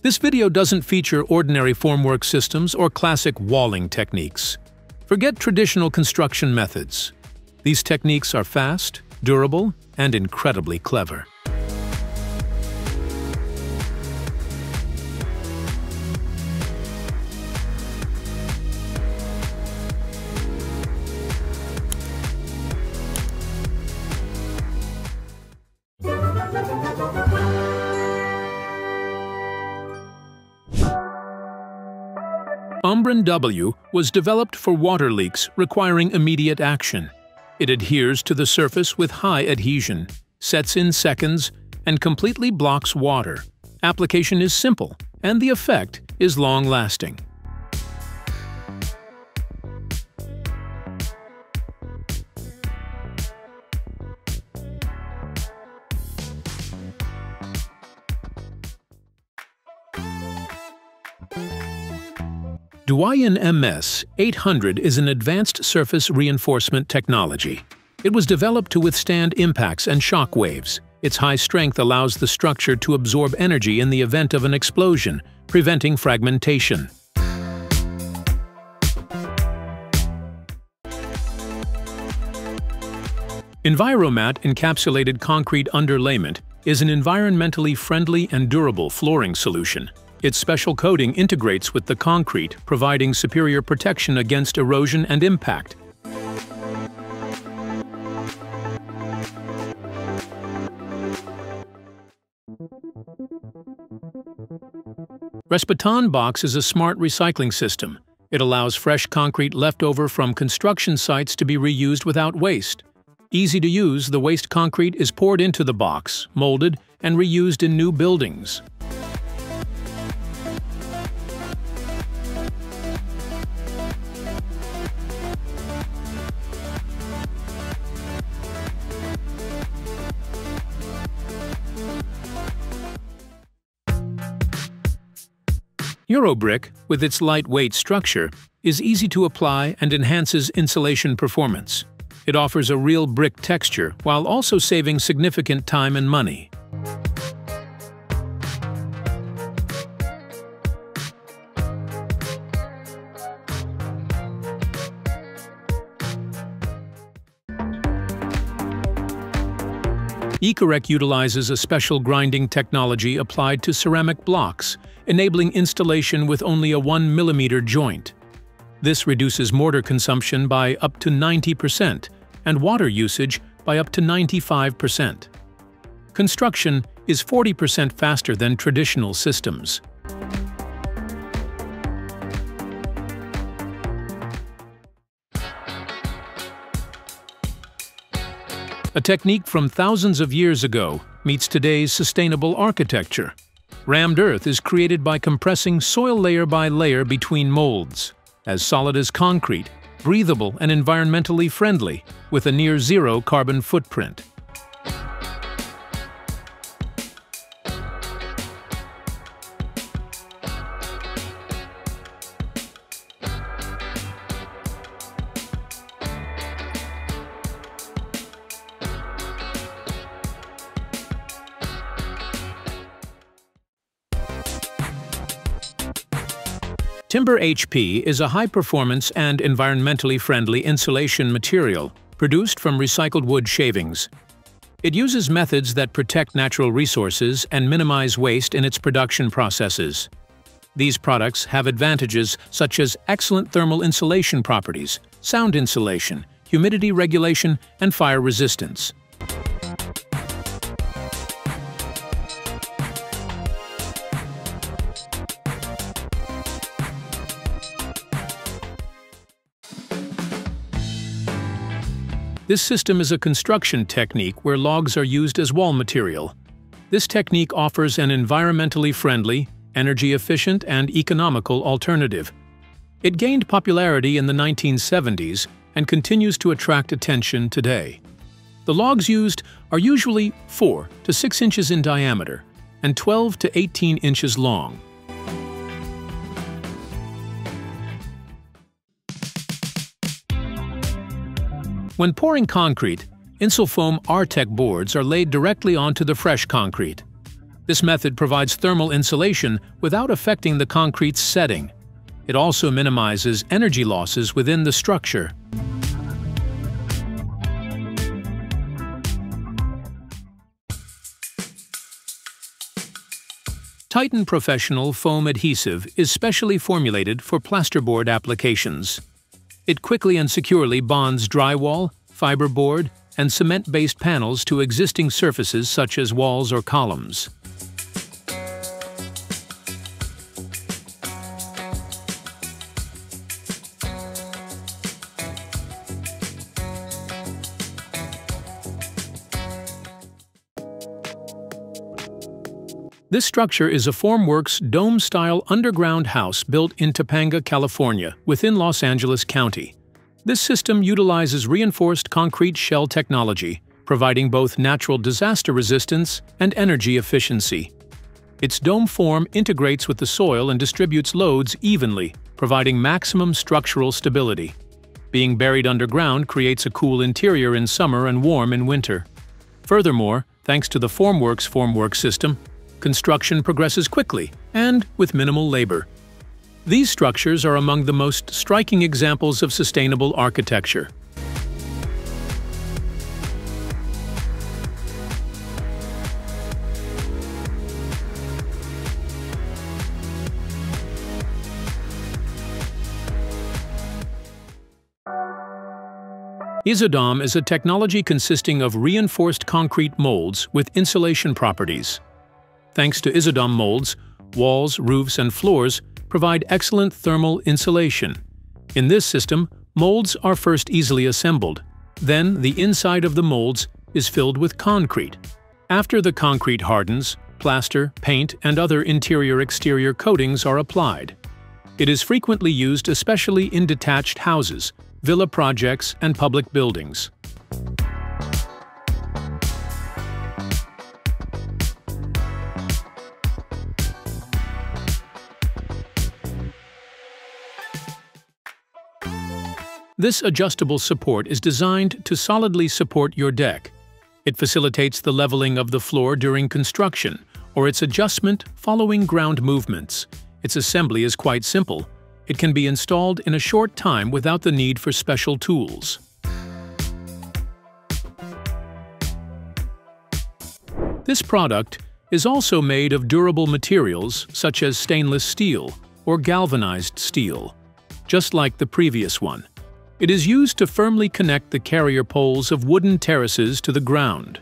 This video doesn't feature ordinary formwork systems or classic walling techniques. Forget traditional construction methods. These techniques are fast, durable, and incredibly clever. Umbrin W was developed for water leaks requiring immediate action. It adheres to the surface with high adhesion, sets in seconds, and completely blocks water. Application is simple, and the effect is long-lasting. Duayen MS 800 is an advanced surface reinforcement technology. It was developed to withstand impacts and shock waves. Its high strength allows the structure to absorb energy in the event of an explosion, preventing fragmentation. Enviromat encapsulated concrete underlayment is an environmentally friendly and durable flooring solution. Its special coating integrates with the concrete, providing superior protection against erosion and impact. Respaton Box is a smart recycling system. It allows fresh concrete left over from construction sites to be reused without waste. Easy to use, the waste concrete is poured into the box, molded, and reused in new buildings. Eurobrick, with its lightweight structure, is easy to apply and enhances insulation performance. It offers a real brick texture while also saving significant time and money. Ecorec utilizes a special grinding technology applied to ceramic blocks, enabling installation with only a 1 mm joint. This reduces mortar consumption by up to 90% and water usage by up to 95%. Construction is 40% faster than traditional systems. A technique from thousands of years ago meets today's sustainable architecture. Rammed earth is created by compressing soil layer by layer between molds. As solid as concrete, breathable and environmentally friendly, with a near-zero carbon footprint. TimberHP is a high-performance and environmentally friendly insulation material produced from recycled wood shavings. It uses methods that protect natural resources and minimize waste in its production processes. These products have advantages such as excellent thermal insulation properties, sound insulation, humidity regulation, and fire resistance. This system is a construction technique where logs are used as wall material. This technique offers an environmentally friendly, energy-efficient, and economical alternative. It gained popularity in the 1970s and continues to attract attention today. The logs used are usually 4 to 6 inches in diameter and 12 to 18 inches long. When pouring concrete, Insulfoam Artec boards are laid directly onto the fresh concrete. This method provides thermal insulation without affecting the concrete's setting. It also minimizes energy losses within the structure. Titan Professional Foam Adhesive is specially formulated for plasterboard applications. It quickly and securely bonds drywall, fiberboard, and cement-based panels to existing surfaces such as walls or columns. This structure is a formworks dome-style underground house built in Topanga, California, within Los Angeles County. This system utilizes reinforced concrete shell technology, providing both natural disaster resistance and energy efficiency. Its dome form integrates with the soil and distributes loads evenly, providing maximum structural stability. Being buried underground creates a cool interior in summer and warm in winter. Furthermore, thanks to the formwork system, construction progresses quickly and with minimal labor. These structures are among the most striking examples of sustainable architecture. Isodom is a technology consisting of reinforced concrete molds with insulation properties. Thanks to Isodom molds, walls, roofs, and floors provide excellent thermal insulation. In this system, molds are first easily assembled. Then, the inside of the molds is filled with concrete. After the concrete hardens, plaster, paint, and other interior-exterior coatings are applied. It is frequently used especially in detached houses, villa projects, and public buildings. This adjustable support is designed to solidly support your deck. It facilitates the leveling of the floor during construction, or its adjustment following ground movements. Its assembly is quite simple. It can be installed in a short time without the need for special tools. This product is also made of durable materials such as stainless steel or galvanized steel, just like the previous one. It is used to firmly connect the carrier poles of wooden terraces to the ground.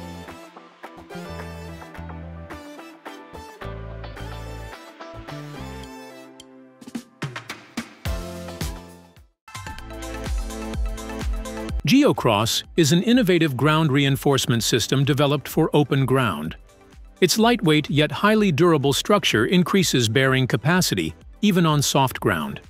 Geocross is an innovative ground reinforcement system developed for open ground. Its lightweight yet highly durable structure increases bearing capacity, even on soft ground.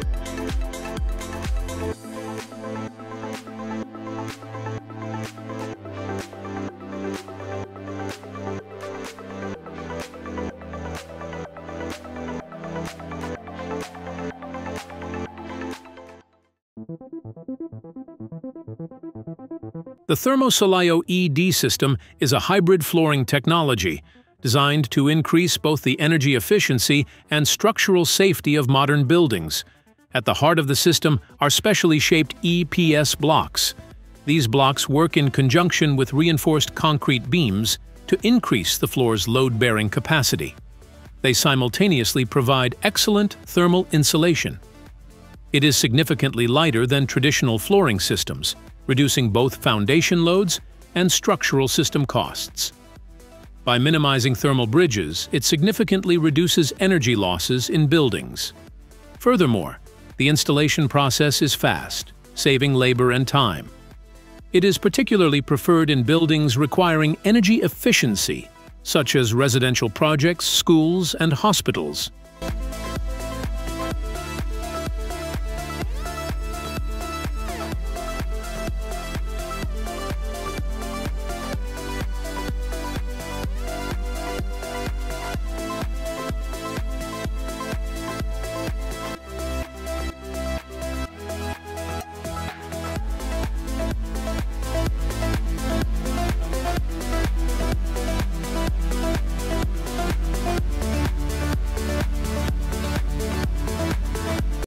The Thermosolayo ED system is a hybrid flooring technology designed to increase both the energy efficiency and structural safety of modern buildings. At the heart of the system are specially shaped EPS blocks. These blocks work in conjunction with reinforced concrete beams to increase the floor's load-bearing capacity. They simultaneously provide excellent thermal insulation. It is significantly lighter than traditional flooring systems, reducing both foundation loads and structural system costs. By minimizing thermal bridges, it significantly reduces energy losses in buildings. Furthermore, the installation process is fast, saving labor and time. It is particularly preferred in buildings requiring energy efficiency, such as residential projects, schools, and hospitals.